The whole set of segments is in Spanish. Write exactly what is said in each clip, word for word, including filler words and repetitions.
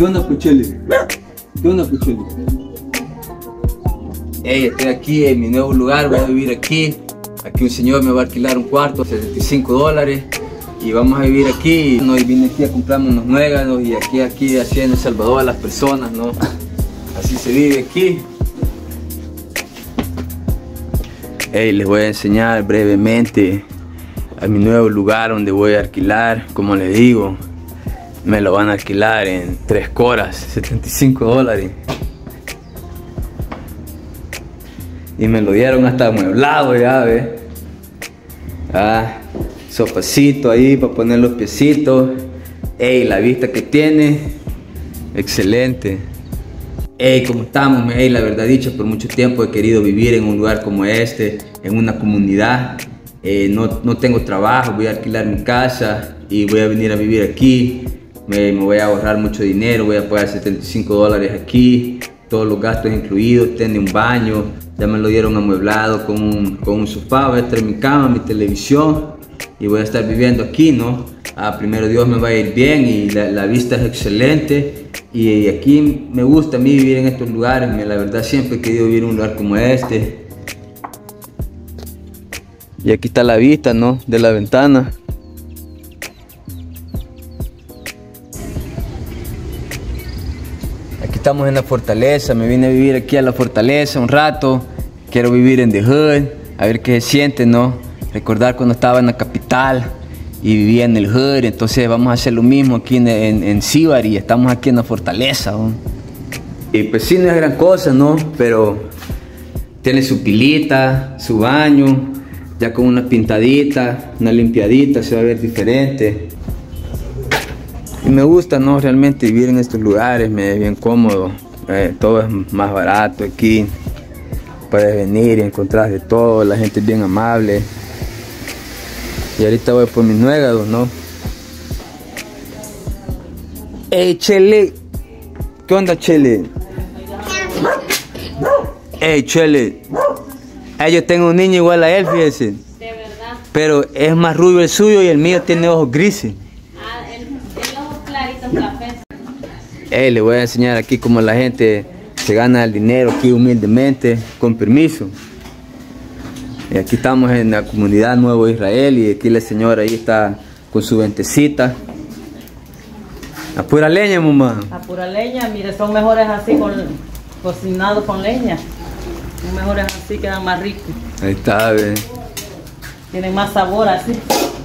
¿Qué onda, Pucheli? ¿Qué onda, Pucheli? Hey, estoy aquí en mi nuevo lugar, voy a vivir aquí. Aquí un señor me va a alquilar un cuarto, setenta y cinco dólares. Y vamos a vivir aquí. ¿No? Y vine aquí a comprarme unos nueganos y aquí, aquí, así en El Salvador a las personas, ¿no? Así se vive aquí. Hey, les voy a enseñar brevemente a mi nuevo lugar donde voy a alquilar. Como les digo, me lo van a alquilar en tres coras, setenta y cinco dólares. Y me lo dieron hasta amueblado ya, ¿ves? Ah, sofacito ahí para poner los piecitos. Ey, la vista que tiene, excelente. Ey, ¿cómo estamos? Ey, la verdad dicho, por mucho tiempo he querido vivir en un lugar como este, en una comunidad. Eh, no, no tengo trabajo, voy a alquilar mi casa y voy a venir a vivir aquí. Me, me voy a ahorrar mucho dinero, voy a pagar setenta y cinco dólares aquí. Todos los gastos incluidos, tiene un baño, ya me lo dieron amueblado con un, con un sofá, voy a estar en mi cama, mi televisión y voy a estar viviendo aquí, ¿no? Ah, primero Dios me va a ir bien y la, la vista es excelente y, y aquí me gusta a mí vivir en estos lugares, me, la verdad siempre he querido vivir en un lugar como este. Y aquí está la vista, ¿no? De la ventana. Estamos en la fortaleza, me vine a vivir aquí a la fortaleza un rato. Quiero vivir en The Hood, a ver qué se siente, ¿no? Recordar cuando estaba en la capital y vivía en el Hood. Entonces vamos a hacer lo mismo aquí en, en, en Sibari. Estamos aquí en la fortaleza, ¿no? Y pues sí, no es gran cosa, ¿no? Pero tiene su pilita, su baño, ya con una pintadita, una limpiadita, se va a ver diferente. Y me gusta, ¿no? Realmente vivir en estos lugares, me es bien cómodo, eh, todo es más barato aquí, puedes venir y encontrar de todo, la gente es bien amable. Y ahorita voy por mis nuegados, ¿no? Hey, Chele, ¿qué onda, Chele? Hey, Chele, hey, yo tengo un niño igual a él, fíjese. De verdad. Pero es más rubio el suyo y el mío tiene ojos grises. Hey, le voy a enseñar aquí cómo la gente se gana el dinero aquí humildemente, con permiso. Y aquí estamos en la comunidad Nuevo Israel y aquí la señora ahí está con su ventecita. A pura leña, mamá. A pura leña, mire, son mejores así, con, cocinados con leña. Son mejores así, quedan más ricos. Ahí está, ve. Tienen más sabor así.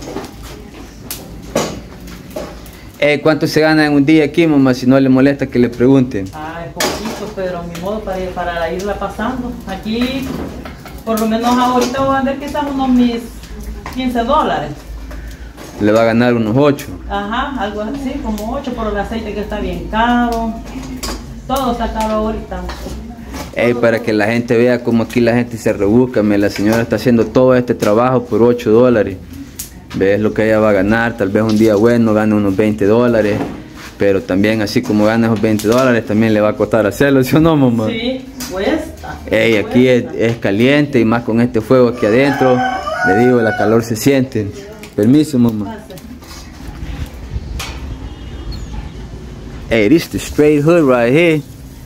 Eh, ¿Cuánto se gana en un día aquí, mamá? Si no le molesta que le pregunten. Ah, es poquito, pero mi modo para, para irla pasando. Aquí, por lo menos ahorita voy a vender quizás unos mis quince dólares. Le va a ganar unos ocho. Ajá, algo así, como ocho por el aceite que está bien caro. Todo está caro ahorita. Eh, para que la gente vea cómo aquí la gente se rebusca. La señora está haciendo todo este trabajo por ocho dólares. Ves lo que ella va a ganar, tal vez un día bueno gane unos veinte dólares, pero también así como gana esos veinte dólares, también le va a costar hacerlo, ¿sí o no, mamá? Sí, cuesta. Ey, aquí es, es caliente y más con este fuego aquí adentro, le digo, la calor se siente. Permiso, mamá. Hey, this is the straight hood right here.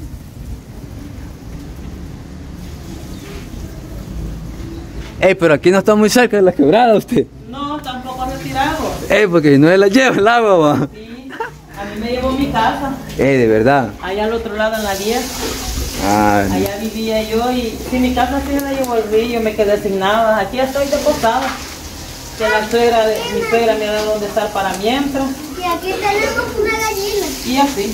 Ey, pero aquí no está muy cerca de la quebrada usted. No, tampoco retirado. Ey, porque no se la lleva el agua, va. Sí, a mí me llevó mi casa. Ey, de verdad. Allá al otro lado en la diez. Ah. Allá vivía yo y sí, mi casa sí la llevó el río, me quedé sin nada. Aquí estoy de posada. Que la suegra, de, mi suegra me ha dado donde estar para mientras. Y aquí tenemos una gallina. Y así.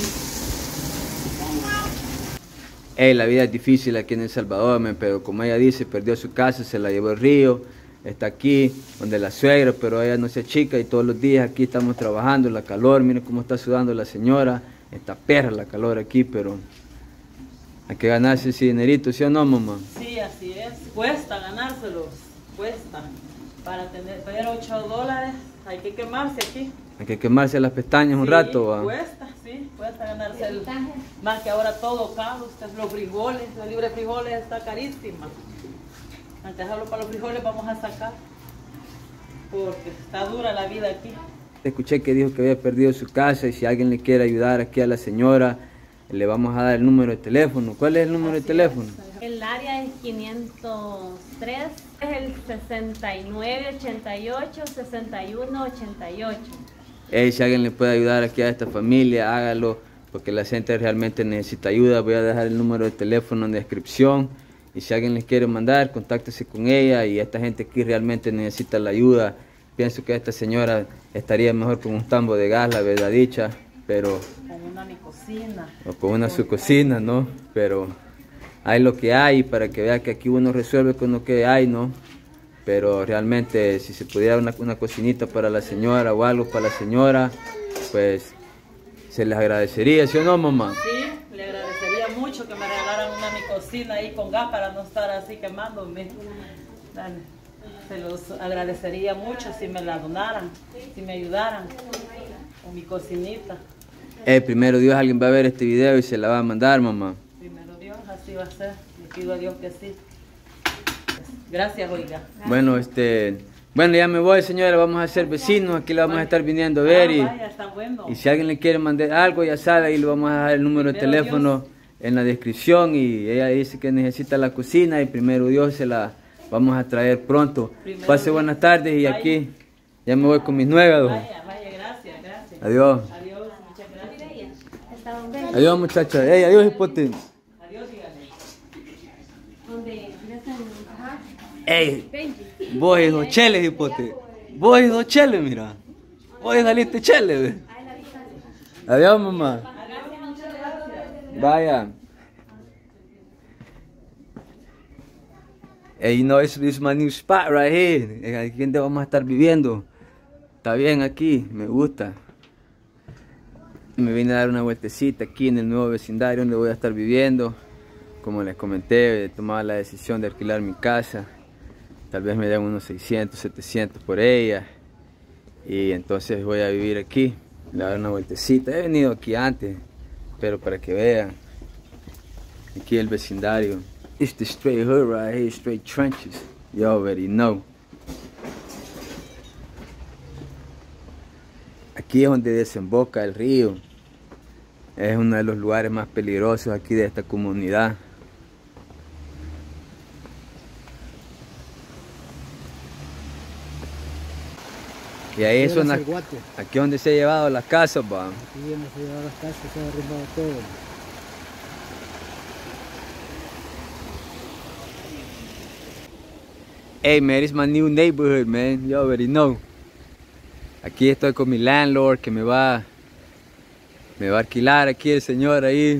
Hey, la vida es difícil aquí en El Salvador, man, pero como ella dice, perdió su casa, se la llevó el río, está aquí, donde la suegra, pero ella no se achica y todos los días aquí estamos trabajando, la calor, miren cómo está sudando la señora, está perra la calor aquí, pero hay que ganarse ese dinerito, ¿sí o no, mamá? Sí, así es, cuesta ganárselos, cuesta, para tener, pagar ocho dólares, hay que quemarse aquí. Hay que quemarse las pestañas sí, un rato, ¿va? Cuesta, sí, cuesta ganarse el, más que ahora todo caro, los frijoles, la libre de frijoles está carísima. Antes de dejarlo para los frijoles vamos a sacar, porque está dura la vida aquí. Escuché que dijo que había perdido su casa y si alguien le quiere ayudar aquí a la señora, le vamos a dar el número de teléfono. ¿Cuál es el número de teléfono? El área es quinientos tres, es el sesenta y nueve ochenta y ocho, sesenta y uno ochenta y ocho. Hey, si alguien le puede ayudar aquí a esta familia, hágalo, porque la gente realmente necesita ayuda. Voy a dejar el número de teléfono en la descripción. Y si alguien les quiere mandar, contáctese con ella. Y esta gente aquí realmente necesita la ayuda. Pienso que esta señora estaría mejor con un tambo de gas, la verdad dicha, pero... Con una mi cocina. O con una su cocina, ¿no? Pero hay lo que hay para que vea que aquí uno resuelve con lo que hay, ¿no? Pero realmente si se pudiera una, una cocinita para la señora o algo para la señora, pues se les agradecería, ¿sí o no, mamá? Sí, le agradecería mucho que me regalaran una mi cocina ahí con gas para no estar así quemándome. Dale. Se los agradecería mucho si me la donaran, si me ayudaran con mi cocinita. Eh, primero Dios, alguien va a ver este video y se la va a mandar, mamá. Primero Dios, así va a ser. Le pido a Dios que sí. Gracias, oiga. Bueno, este... Bueno, ya me voy, señora, vamos a ser vecinos, aquí la vamos a estar viniendo a ver y, Ah, vaya, está bueno. y si alguien le quiere mandar algo, ya sabe, ahí le vamos a dejar el número de Primero teléfono Dios. en la descripción y ella dice que necesita la cocina y primero Dios se la vamos a traer pronto. Primero Pase Dios. buenas tardes y Vaya. aquí ya me voy con mis nuevas. Vaya, vaya, gracias, gracias. Adiós. Adiós, muchas gracias. Está donde, Adiós, muchachos. Hey, adiós, hipote. Adiós, dígale. donde, ajá, Hey, Benji. vos hijo chele, hipote. Vos hijo chele, mira. Vos saliste chele, ve. Adiós, mamá. Vaya. Hey, you know, this is my new spot right here. Aquí donde vamos a estar viviendo. Está bien aquí, me gusta. Me vine a dar una vueltecita aquí en el nuevo vecindario donde voy a estar viviendo. Como les comenté, he tomado la decisión de alquilar mi casa. Tal vez me den unos seiscientos, setecientos por ella. Y entonces voy a vivir aquí. Le voy a dar una vueltecita. He venido aquí antes, pero para que vean. Aquí el vecindario. It's the straight hood right here, straight trenches. You already know. Aquí es donde desemboca el río. Es uno de los lugares más peligrosos aquí de esta comunidad. Y ahí es una, aquí donde se ha llevado las casas, va. Aquí donde se llevado las casas, se ha derrumbado todo. Hey man, it's my new neighborhood, man. You already know. Aquí estoy con mi landlord que me va, me va a alquilar aquí el señor ahí.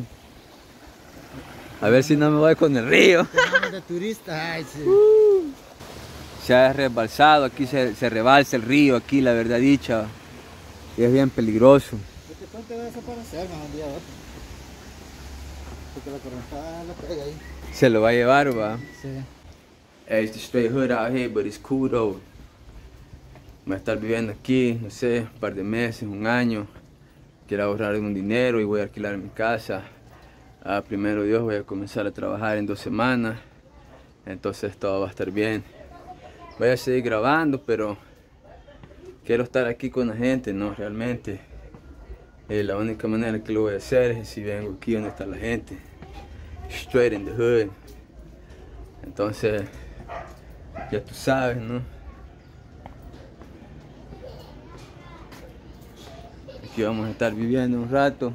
A ver si no me voy con el río. Tenemos de turistas, ay, sí. Se ha rebalsado, aquí se, se rebalsa el río, aquí la verdad dicha. Y es bien peligroso. Este puente va a desaparecer más un día a otro. Porque la correntada la pega ahí. Se lo va a llevar, va. Sí. Hey, it's the straight hood out here, but it's cool though. Voy a estar viviendo aquí, no sé, un par de meses, un año. Quiero ahorrar un dinero y voy a alquilar mi casa. Ah, primero Dios, voy a comenzar a trabajar en dos semanas. Entonces todo va a estar bien. Voy a seguir grabando, pero quiero estar aquí con la gente, ¿no? Realmente. Eh, la única manera que lo voy a hacer es si vengo aquí donde está la gente. Straight in the hood. Entonces, ya tú sabes, ¿no? Aquí vamos a estar viviendo un rato.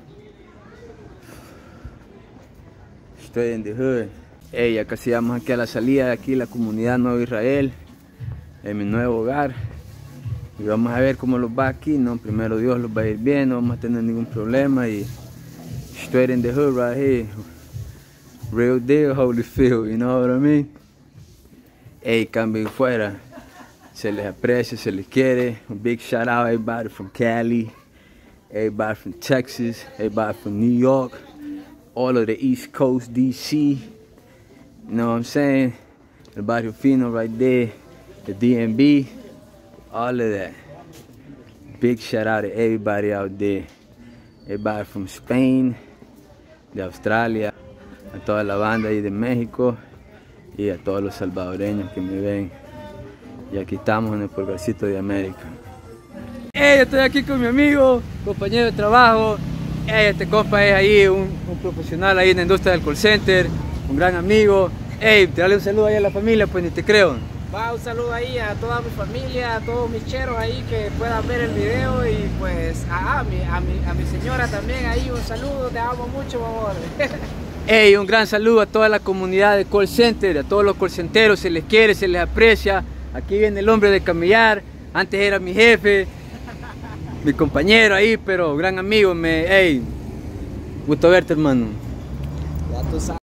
Straight in the hood. Hey, ya casi vamos aquí a la salida de aquí, la comunidad Nuevo Israel, en mi nuevo hogar. Y vamos a ver cómo los va aquí, ¿no? Primero Dios los va a ir bien, no vamos a tener ningún problema. Y straight in the hood right here. Real deal, Holyfield, you know what I mean? Hey, cambien fuera. Se les aprecia, se les quiere. A big shout out everybody from Cali, everybody from Texas, everybody from New York, all of the East Coast, D C. You know what I'm saying? El Barrio Fino right there, the D M V, all of that. Big shout out to everybody out there. Everybody from Spain, de Australia, a toda la banda ahí de México y a todos los salvadoreños que me ven. Y aquí estamos en el pulgarcito de América. Hey, estoy aquí con mi amigo, compañero de trabajo. Hey, este compa es ahí un, un profesional ahí en la industria del call center, un gran amigo. Hey, te dale un saludo ahí a la familia, pues ni te creo. Va, un saludo ahí a toda mi familia, a todos mis cheros ahí que puedan ver el video y pues a, a, mi, a, mi, a mi señora también ahí un saludo, te amo mucho, mi amor. Hey, un gran saludo a toda la comunidad de call center, a todos los call centeros, se les quiere, se les aprecia. Aquí viene el hombre de camellar, antes era mi jefe, mi compañero ahí, pero gran amigo. Me, hey, gusto verte, hermano. Ya tú sabes.